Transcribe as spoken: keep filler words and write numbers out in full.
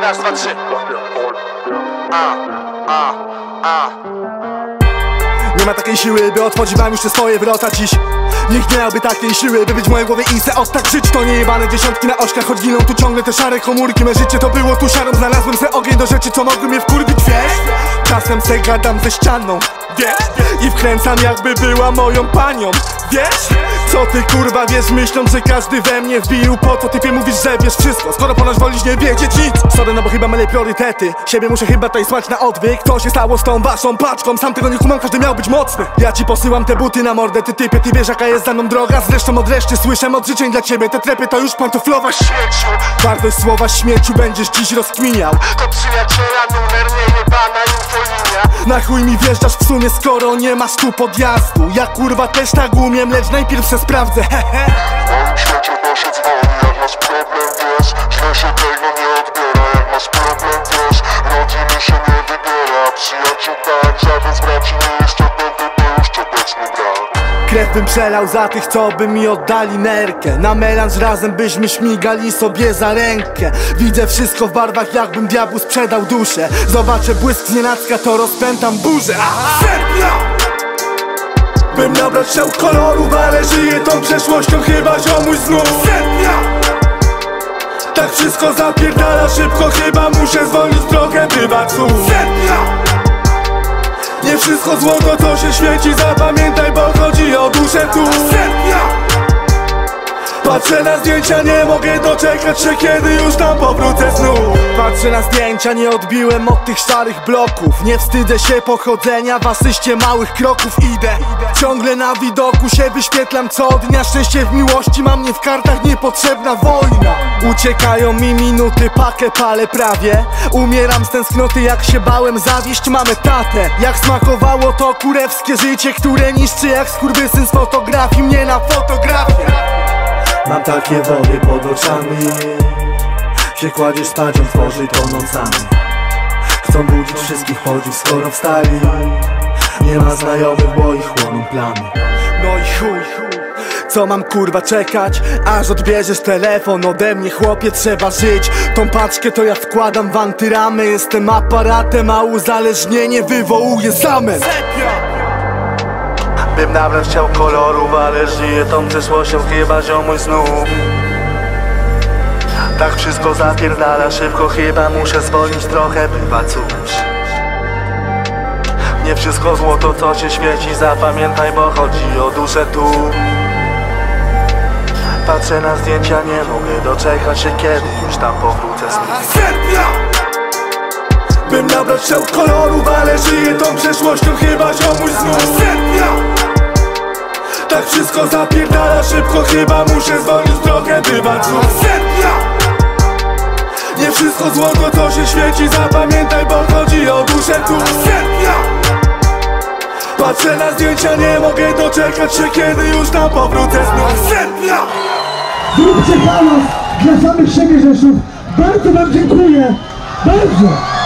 raz, dwa, trzy. A, a, a. Nie ma takiej siły, by otworzyć wam już te swoje wrota dziś. Nikt nie miałby takiej siły, by być w mojej głowie i se od tak żyć. To nie jebane dziesiątki na oczkach, choć giną tu ciągle te szare komórki. Me życie to było tu szarą, znalazłem se ogień do rzeczy, co mogły mnie wkurwić, wiesz? Czasem se gadam ze ścianą, wiesz? I wkręcam jakby była moją panią, wiesz? Co ty kurwa wiesz, myśląc, że każdy we mnie wbił po to typie mówisz, że wiesz wszystko, skoro ponoć wolisz nie wiedzieć nic. Sorry, no bo chyba mylę priorytety. Siebie muszę chyba tutaj słać na odwyk. Co się stało z tą waszą paczką? Sam tego nie kumam, każdy miał być mocny. Ja ci posyłam te buty na mordę, ty typie, ty wiesz jaka jest za mną droga. Zresztą od reszty słyszę od życzeń dla ciebie. Te trepy to już pantoflowa śmieciu. Wartość słowa śmieciu będziesz dziś rozkminiał. To przyjaciela numer niejebana infolinia. Na chuj mi wjeżdżasz w sumie, skoro nie masz tu podjazdu. Ja kurwa też tak umiem, lecz najpierw se sprawdzę, hehe. W moim świecie to się dzwoni, jak masz problem, wiesz. Źle się tego nie odbiera, jak masz problem, wiesz. Rodziny się nie wybiera, przyjaciół tak. Żaden z braci nie jest ciągnięty, to już cioteczny brak. Krew bym przelał za tych, co by mi oddali nerkę. Na melanż razem byśmy śmigali sobie za rękę. Widzę wszystko w barwach, jakbym diabłu sprzedał duszę. Zobaczę błysk znienacka, to rozpętam burzę. Serpnia! Bym nabrać szał kolorów, ale żyję tą przeszłością, chyba ziomuś znów. Serpnia! Tak wszystko zapierdala szybko, chyba muszę zwolnić trochę, bywa cud. Serpnia! Nie wszystko złoto, co się świeci, zapamiętaj, bo chodzi o duszę tu. Serpnia! Patrzę na zdjęcia, nie mogę doczekać się, kiedy już tam powrócę znów. Patrzę na zdjęcia, nie odbiłem od tych starych bloków. Nie wstydzę się pochodzenia, w asyście małych kroków idę. Ciągle na widoku się wyświetlam co dnia. Szczęście w miłości mam, nie w kartach, niepotrzebna wojna. Uciekają mi minuty, pakę palę prawie. Umieram z tęsknoty, jak się bałem zawieść mamę, tatę. Jak smakowało to kurewskie życie, które niszczy jak skurwysyn z fotografii mnie na fotografię. Mam takie wody pod oczami. Się kładziesz spać, on tworzy to nocami. Chcą budzić wszystkich podziw, skoro wstali. Nie ma znajomych, bo ich chłoną plany. No i chuj, co mam kurwa czekać, aż odbierzesz telefon ode mnie, chłopie, trzeba żyć. Tą paczkę to ja wkładam w antyramy. Jestem aparatem, a uzależnienie wywołuje zamęt. Bym nabrać chciał kolorów, ale żyję tą przeszłością, chyba ziomuś znów. Tak wszystko zapierdala szybko, chyba muszę zwolnić trochę, bywa cud. Nie wszystko złoto, co się świeci, zapamiętaj, bo chodzi o duszę tu. Patrzę na zdjęcia, nie mogę doczekać się, kiedy już tam powrócę znów. Serpnia! Bym nabrać chciał kolorów, ale żyję tą przeszłością, chyba ziomuś znów. Serpnia! Tak wszystko zapierdala szybko, chyba muszę zwolnić trochę, bywa cud. Serpnia! Nie wszystko złoto, co się świeci, zapamiętaj, bo chodzi o duszę tu. Serpnia! Patrzę na zdjęcia, nie mogę doczekać się, kiedy już tam powrócę znów. Serpnia! Zróbcie hałas dla samych siebie Rzeszów. Bardzo wam dziękuję. Bardzo!